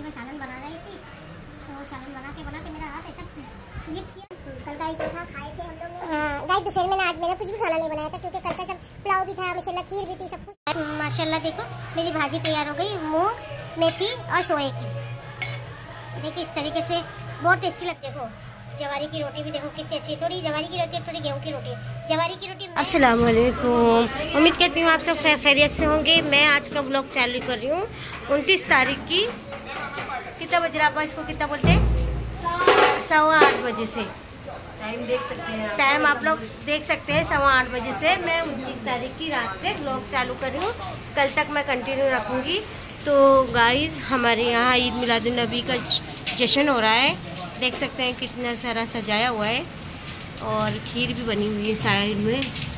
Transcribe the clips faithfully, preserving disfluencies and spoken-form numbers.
मैं सालन बना रही थी, तो सालन बना के बना के मेरा हाथ ऐसा स्लिप किया। कल का ही तो था, खाए थे हम लोग। हाँ गाइस, दोपहर में ना आज मैंने कुछ भी खाना नहीं बनाया था क्योंकि कल का सब पुलाव भी था, माशाल्लाह खीर भी थी, सब कुछ। माशाल्लाह देखो मेरी भाजी तैयार हो गई, मूंग मेथी और सोए की। देखिए इस तरीके से बहुत टेस्टी लगती है। देखो जवारी की रोटी भी देखो कितनी अच्छी, थोड़ी जवारी की रोटी थोड़ी गेहूं की रोटी। जवारी की रोटी। अस्सलाम वालेकुम, उम्मीद करती हूँ आप सब खैरियत से होंगे। मैं आज का ब्लॉग चालू कर रही हूँ उनतीस तारीख की। कितना बज रहा है इसको, कितना बोलते हैं, सवा आठ बजे से। टाइम देख सकते हैं, टाइम आप लोग देख सकते हैं, सवा आठ बजे से मैं उनतीस तारीख की रात से ब्लॉग चालू कर रही हूँ। कल तक मैं कंटिन्यू रखूँगी। तो गाइस हमारे यहाँ ईद मिलादुन नबी का जश्न हो रहा है, देख सकते हैं कितना सारा सजाया हुआ है और खीर भी बनी हुई है साइड में।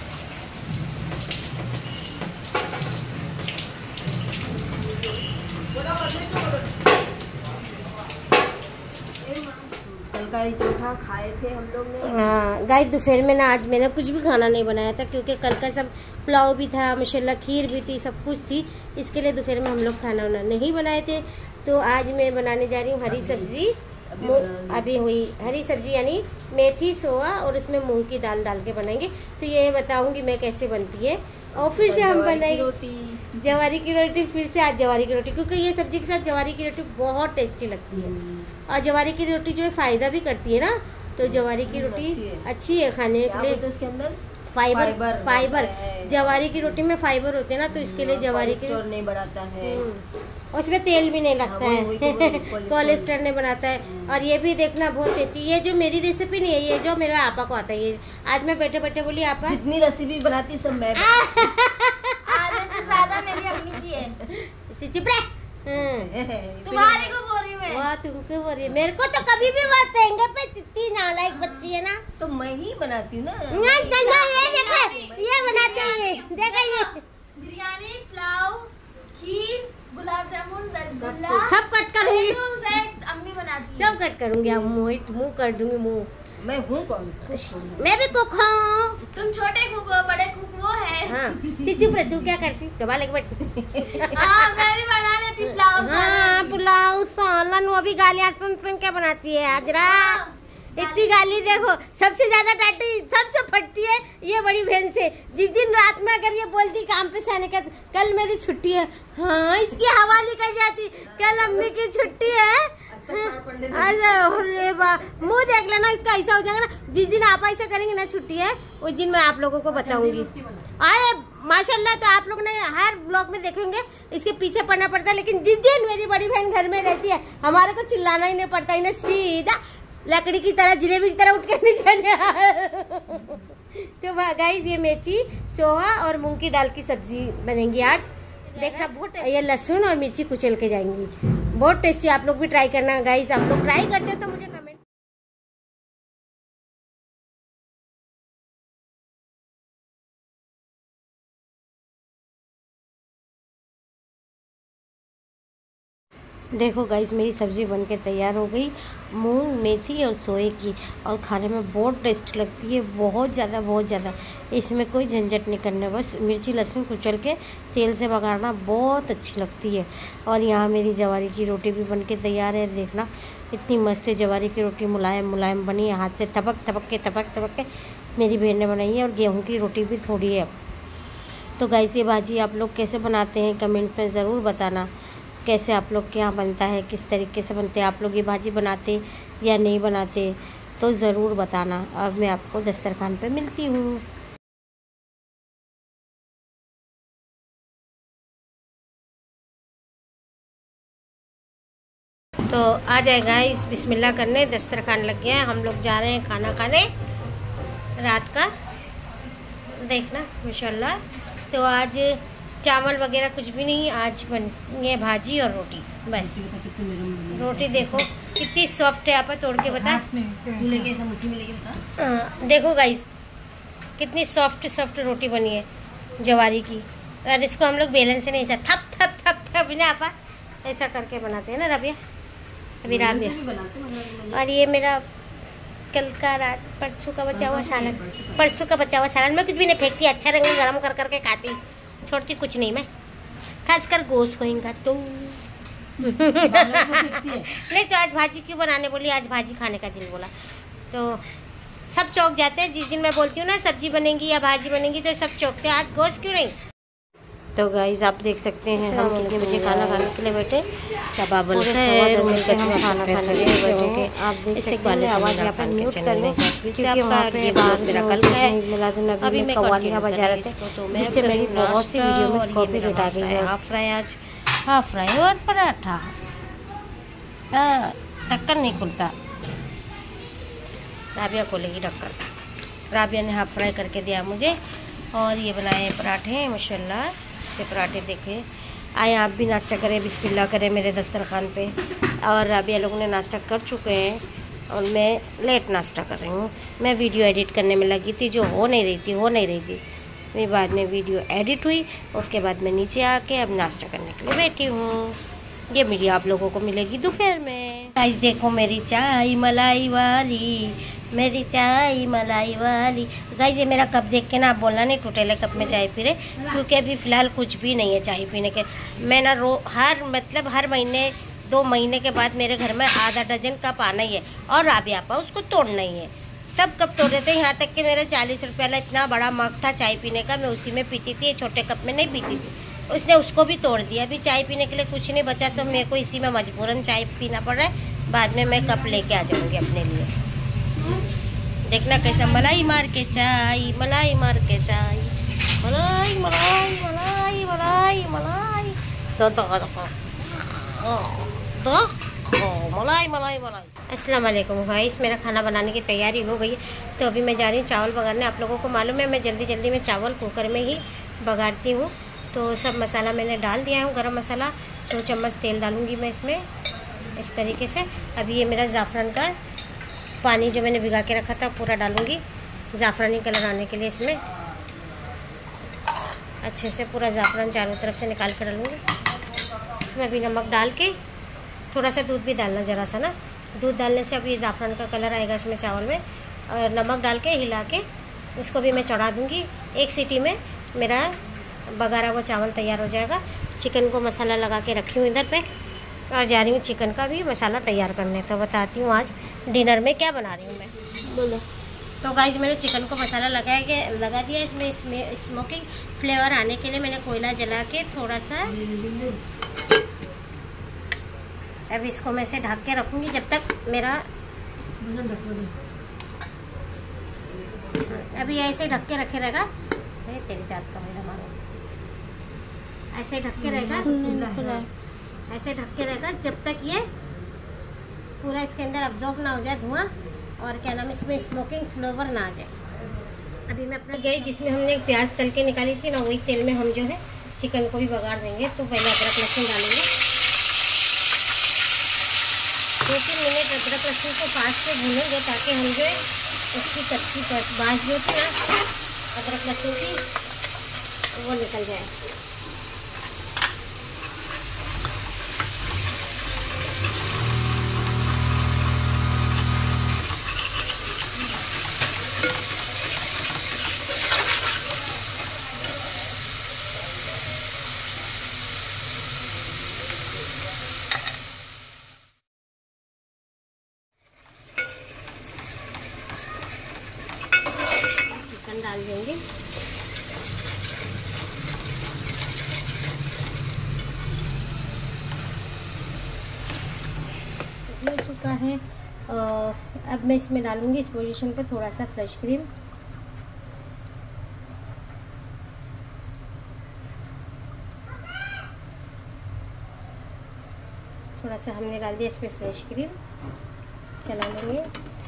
कल का ही तो था, खाए थे हम लोग ने। हाँ गाइस, दोपहर में ना आज मैंने कुछ भी खाना नहीं बनाया था क्योंकि कल का सब पुलाव भी था, माशाल्लाह खीर भी थी, सब कुछ थी। इसके लिए दोपहर में हम लोग खाना वाना नहीं बनाए थे। तो आज मैं बनाने जा रही हूँ हरी सब्जी। अभी हुई हरी सब्जी यानी मेथी सोआ और उसमें मूंग की दाल डाल के बनाएंगे। तो ये बताऊंगी मैं कैसे बनती है। और फिर से हम बनाएंगे रोटी, जवारी की रोटी। फिर से आज जवारी की रोटी, क्योंकि ये सब्जी के साथ जवारी की रोटी बहुत टेस्टी लगती है। और जवारी की रोटी जो है फ़ायदा भी करती है ना, तो जवारी की रोटी अच्छी है खाने के लिए। तो इसके अंदर फाइबर फाइबर जवारी की रोटी में फाइबर होते हैं ना, तो इसके लिए जवारी की रोटी नहीं बढ़ाता है, उसमें तेल भी नहीं लगता है, कोलेस्ट्रॉल नहीं बनाता है। और ये भी देखना बहुत टेस्टी। ये जो मेरी रेसिपी नहीं है, ये जो मेरे आपा को आता है। ये आज मैं बैठे बैठे बोली आपा जितनी रेसिपी बनाती सब मैं आधे से ज्यादा मेरी अम्मी की है। चुप रह, तुम्हारे को बोल रही मैं। वाह तुमको बोल रही, मेरे को तो कभी भी बात कहेंगे पे इतनी नालायक बच्ची है ना। तो मैं ही बनाती हूँ ना। ये देखो ये बनाते हैं, देखो ये बिरयानी, पुलाव, खीर, गुलाब जामुन, रसगुल्ला सब कट करूंगी, अम्मी बनाती है। सब कट करूंगी। अब मुंह मुंह कर दूंगी मुंह। मैं हूँ कौन? मैं भी कुक हूँ। तुम छोटे कुक हो, बड़े कुक वो है। हाँ चुप रह, तू क्या करती दबा लेके बैठ। हाँ मैं भी बना लेती पुलाव। हाँ पुलाव सालन, वो भी गालियाँ सुन सुन के बनाती है। हाजरा इतनी गाली देखो, सबसे ज्यादा टाटी सबसे फटती है ये बड़ी बहन से। जिस दिन रात में अगर ये बोलती काम पे से आने का, कल मेरी छुट्टी है, हाँ इसकी हवा निकल जाती, कल अम्मी की छुट्टी है। मुँह देख लेना इसका, ऐसा हो जाएगा ना। जिस दिन आप ऐसा करेंगे ना छुट्टी है, उस दिन मैं आप लोगों को बताऊंगी। आए माशाल्लाह, तो आप लोग ने हर ब्लॉग में देखेंगे इसके पीछे पड़ना पड़ता है। लेकिन जिस दिन मेरी बड़ी बहन घर में रहती है, हमारे को चिल्लाना ही नहीं पड़ता, इन्हें सीधा लकड़ी की तरह, जिलेबी की तरह उठ के नीचे। तो गाइस ये मेथी सोहा और मूंग की दाल की सब्जी बनेगी आज। देखना बहुत, ये लहसुन और मिर्ची कुचल के जाएंगी, बहुत टेस्टी। आप लोग भी ट्राई करना गाइस। आप लोग ट्राई करते हो तो मुझे कमेंट। देखो गाइस मेरी सब्ज़ी बनके तैयार हो गई, मूंग मेथी और सोए की, और खाने में बहुत टेस्ट लगती है, बहुत ज़्यादा बहुत ज़्यादा। इसमें कोई झंझट नहीं करना, बस मिर्ची लहसुन कुचल के तेल से बघारना, बहुत अच्छी लगती है। और यहाँ मेरी जवारी की रोटी भी बनके तैयार है। देखना इतनी मस्त है जवारी की रोटी, मुलायम मुलायम बनी है, हाथ से थपक थपक के थपक थपक के मेरी बहन ने बनाई है। और गेहूँ की रोटी भी थोड़ी है। तो गाइस ये भाजी आप लोग कैसे बनाते हैं कमेंट में ज़रूर बताना, कैसे आप लोग के यहाँ बनता है, किस तरीके से बनते हैं, आप लोग ये भाजी बनाते या नहीं बनाते तो ज़रूर बताना। अब मैं आपको दस्तरखान पे मिलती हूँ। तो आ जाएगा इस बिस्मिल्लाह करने, दस्तरखान लग गया है, हम लोग जा रहे हैं खाना खाने रात का। देखना माशाल्लाह। तो आज चावल वगैरह कुछ भी नहीं, आज बन ये भाजी और रोटी बस। रोटी देखो कितनी सॉफ्ट है, आप तोड़ के बता। आ, देखो गाइस कितनी सॉफ्ट सॉफ्ट रोटी बनी है जवारी की। और इसको हम लोग बेलन से नहीं, ऐसा थप थप थप थप ना आपा ऐसा करके बनाते हैं ना रबिया, अभी राबिया। और ये मेरा कल का रात परसों का बचा हुआ सालन, परसों का बचा हुआ सालन। मैं कुछ भी नहीं फेंकती, अच्छा रंग गरम कर करके खाती, छोड़ती कुछ नहीं मैं, खासकर गोश्त को इनका। तो नहीं तो आज भाजी क्यों बनाने बोली, आज भाजी खाने का दिल बोला तो सब चौक जाते हैं। जिस दिन मैं बोलती हूँ ना सब्जी बनेगी या भाजी बनेगी तो सब चौकते हैं, आज गोश्त क्यों नहीं। तो गाइस आप देख सकते हैं हम कितने बजे खाना खाने के लिए बैठे। सब आप खाना खाने के लिए बैठे। आप देख सकते हैं आवाज़ यहाँ पर म्यूट कर लें क्योंकि वहाँ पे बाहर अभी मैं कव्वालियाँ बजा रहे थे जिससे मेरी बहुत सी वीडियो में कॉपी रेट आ गई है। हाफ फ्राई आज हाफ फ्राई और पराठा, ढक्कन नहीं खुलता। राबिया खोलेगी ढक्कन। राबिया ने हाफ फ्राई करके दिया मुझे और ये बनाए पराठे माशाल्लाह से पराठे देखे। आए आप भी नाश्ता करें, बिस्मिल्लाह करें मेरे दस्तरखान पे। और राबिया लोगों ने नाश्ता कर चुके हैं और मैं लेट नाश्ता कर रही हूँ। मैं वीडियो एडिट करने में लगी थी, जो हो नहीं रही थी हो नहीं रही थी मेरी बाद में वीडियो एडिट हुई। उसके बाद मैं नीचे आके अब नाश्ता करने के लिए बैठी हूँ। ये वीडियो आप लोगों को मिलेगी दोपहर में। गाइस देखो मेरी चाय मलाई वाली, मेरी चाय मलाई वाली। गाइस ये मेरा कप देख के ना आप बोलना नहीं टूटेले कप में चाय पी रहे, क्योंकि अभी फ़िलहाल कुछ भी नहीं है चाय पीने के। मैं ना रो हर मतलब हर महीने दो महीने के बाद मेरे घर में आधा डजन कप आना ही है और राबिया आपा उसको तोड़ना ही है। सब कप तोड़ देते हैं, यहाँ तक कि मेरा चालीस रुपये वाला इतना बड़ा मग था चाय पीने का, मैं उसी में पीती थी, छोटे कप में नहीं पीती थी। उसने उसको भी तोड़ दिया। अभी चाय पीने के लिए कुछ नहीं बचा तो मेरे को इसी में मजबूरन चाय पीना पड़ रहा है। बाद में मैं कप लेके आ जाऊंगी अपने लिए। देखना कैसा मलाई मार के चाय, मलाई मार के चाय, मलाई मलाई मलाई मलाई मलाई तो तो तो मलाई मलाई मलाई। अस्सलाम वालेकुम गाइस, मेरा खाना बनाने की तैयारी हो गई है तो अभी मैं जा रही हूँ चावल बघारने। आप लोगों को मालूम है मैं जल्दी जल्दी में चावल कुकर में ही बघारती हूँ। तो सब मसाला मैंने डाल दिया है, गरम मसाला। दो चम्मच तेल डालूंगी मैं इसमें इस तरीके से। अभी ये मेरा ज़ाफ़रान का पानी जो मैंने भिगा के रखा था पूरा डालूंगी, ज़ाफ़रानी कलर आने के लिए। इसमें अच्छे से पूरा ज़ाफ़रान चारों तरफ से निकाल कर डालूंगी। इसमें अभी नमक डाल के थोड़ा सा दूध भी डालना ज़रा सा ना, दूध डालने से अभी ज़ाफ़रान का कलर आएगा इसमें चावल में। और नमक डाल के हिला के इसको भी मैं चढ़ा दूँगी। एक सीटी में मेरा बघारा हुआ चावल तैयार हो जाएगा। चिकन को मसाला लगा के रखी हूँ इधर पे और जा रही हूँ चिकन का भी मसाला तैयार करने। तो बताती हूँ आज डिनर में क्या बना रही हूँ मैं, बोलो। तो गाइस मैंने चिकन को मसाला लगा के लगा दिया। इसमें इसमें स्मोकिंग फ्लेवर आने के लिए मैंने कोयला जला के थोड़ा सा अब इसको मैं से ढक के रखूँगी जब तक मेरा अभी ऐसे ढक के रखे रहेगा। तेरी जात का मेरा मानो ऐसे ढक के रहेगा, ऐसे ढक के रहेगा जब तक ये पूरा इसके अंदर अब्जॉर्ब ना हो जाए धुआं और क्या नाम इसमें स्मोकिंग फ्लेवर ना आ जाए। अभी मैं अपना गई जिसमें हमने प्याज तल के निकाली थी ना, वही तेल में हम जो है चिकन को भी बघार देंगे। तो पहले अदरक लहसुन डालेंगे, दो तीन मिनट अदरक लहसुन को पास से भूनेंगे ताकि हम जो है उसकी कच्ची बाँस जो थी ना अदरक लहसुन की वो निकल जाए। चिकन डाल देंगे। हो चुका है। अब मैं इसमें डालूंगी इस पोजीशन पे थोड़ा सा फ्रेश क्रीम। थोड़ा सा हमने डाल दिया इसमें फ्रेश क्रीम, चला लेंगे।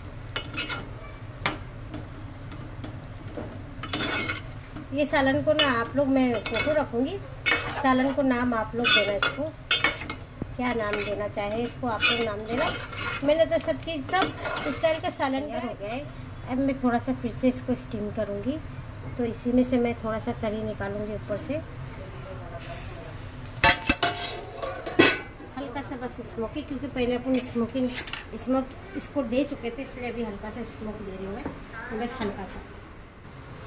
ये सालन को ना आप लोग, मैं फोटो रखूँगी, सालन को नाम आप लोग देना, इसको क्या नाम देना चाहे इसको आप लोग नाम देना। मैंने तो सब चीज़ सब स्टाइल का सालन हो गया है। अब मैं थोड़ा सा फिर से इसको स्टीम करूँगी। तो इसी में से मैं थोड़ा सा तरी निकालूँगी ऊपर से, हल्का सा बस स्मोकी, क्योंकि पहले अपन स्मोकिंग स्मोक इसको दे चुके थे, इसलिए अभी हल्का सा स्मोक दे रही हूँ मैं, बस हल्का सा।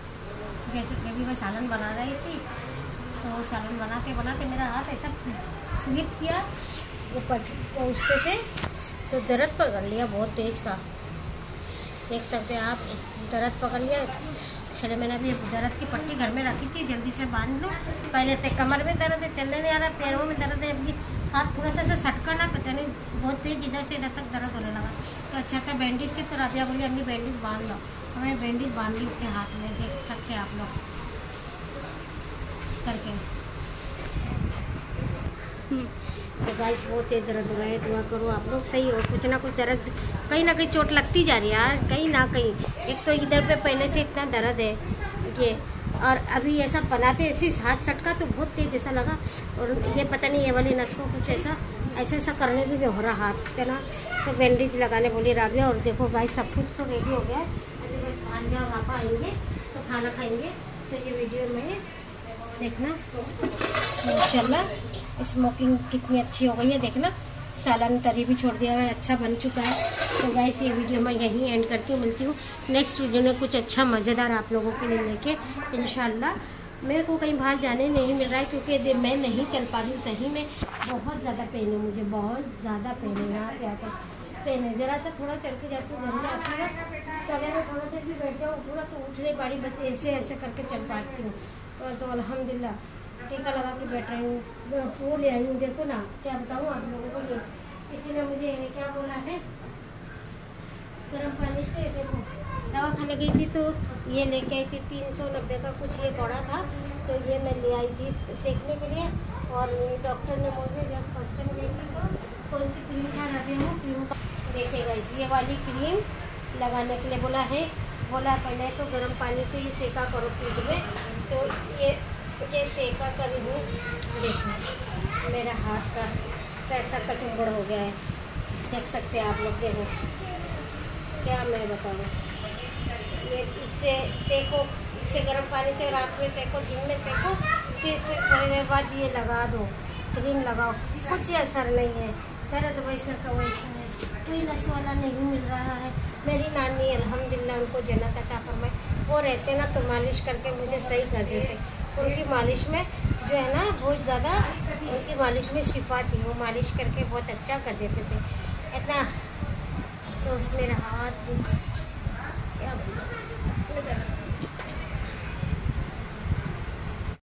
जैसे कभी मैं सालन बना रही थी तो सालन बना के बना के मेरा हाथ ऐसा स्लिप किया वो पट उस पे से, तो दर्द पकड़ लिया बहुत तेज़ का, देख सकते हैं आप, दर्द पकड़ लिया। चले मैंने अभी दर्द की पट्टी घर में रखी थी, जल्दी से बांध लो। पहले से कमर में दर्द है, चलने नहीं आ रहा, पैरों में दर्द है, अभी हाथ थोड़ा सा सटका ना पता नहीं बहुत तेज इधर से इधर तक दर्द होने लगा। तो अच्छा था बैंडेज थी, तो राबिया बोली अम्मी बैंडेज बांध लो, हमें बैंडेज बांध ली अपने हाथ में, देख सकते हैं आप लोग करके। तो गाइस बहुत तेज दर्द हो रहा है, दुआ करो आप लोग सही हो, कुछ ना कुछ दर्द कहीं ना कहीं चोट लगती जा रही है यार, कहीं ना कहीं। एक तो इधर पे पहले से इतना दर्द है ये, और अभी ऐसा बनाते ऐसे हाथ सटका तो बहुत तेज ऐसा लगा, और ये पता नहीं ये वाली नस को कुछ ऐसा ऐसा ऐसा करने भी हो रहा हाथ है ना। तो बैंडेज लगाने बोली राबिया। और देखो गाइस सब कुछ तो रेडी हो गया, अभी बस भांजा और पापा आएंगे तो खाना खाएंगे। तो ये वीडियो में देखना माशाल्लाह स्मोकिंग कितनी अच्छी हो गई है, देखना सालन तरी भी छोड़ दिया है, अच्छा बन चुका है। तो गाइस ये वीडियो मैं यहीं एंड करती हूँ, मिलती हूँ नेक्स्ट वीडियो में कुछ अच्छा मज़ेदार आप लोगों के लिए लेके इंशाल्लाह। मेरे को कहीं बाहर जाने नहीं मिल रहा है क्योंकि मैं नहीं चल पा रही हूँ, सही में बहुत ज़्यादा पेन है मुझे, बहुत ज़्यादा पेन है, यहाँ से आकर पेन है। ज़रा सा थोड़ा चल के जाती हूँ, घर में आती हूँ तो अगर मैं थोड़ा देर भी बैठ जाऊँ पूरा तो उठ नहीं पा रही, बस ऐसे ऐसे करके चल पाती हूँ। तो अल्हम्दुलिल्लाह टीका लगा के बैठ रही हूँ, वो ले आई हूँ, देखो ना क्या बताऊँ आप लोगों को। ये किसी ने मुझे क्या बोला है, गर्म पानी से देखो दवा खाने गई थी तो ये लेके आई थी, तीन सौ नब्बे का कुछ ये पड़ा था, तो ये मैं ले आई थी सेकने के लिए। और डॉक्टर ने मुझे जब फर्स्ट टाइम गई थी तो कौन सी क्रीम खा रही हूँ, क्रीम का देखेगा इस ये वाली क्रीम लगाने के लिए बोला है। बोला पहले तो गर्म पानी से ये सेका करो फ्रिज में, तो ये ये सेका करी हूँ। देखो मेरा हाथ का कैसा कचुम्बड़ हो गया है, देख सकते हैं आप लोग। देखो क्या मैं बताऊँ, ये इससे सेको, इससे गर्म पानी से रात में सेको, दिन में सेको, फिर फिर थोड़ी देर बाद ये लगा दो, क्रीम लगाओ, कुछ असर नहीं है, दर्द वैसा का वैसा है, कोई नस वाला नहीं मिल रहा है। मेरी नानी अल्हम्दुलिल्लाह उनको जन्नत अता फरमाए, वो रहते ना तो मालिश करके मुझे सही कर देते। उनकी मालिश में जो है ना बहुत ज़्यादा, उनकी मालिश में शिफा थी, वो मालिश करके बहुत अच्छा कर देते थे। इतना तो उसमें हाथ भी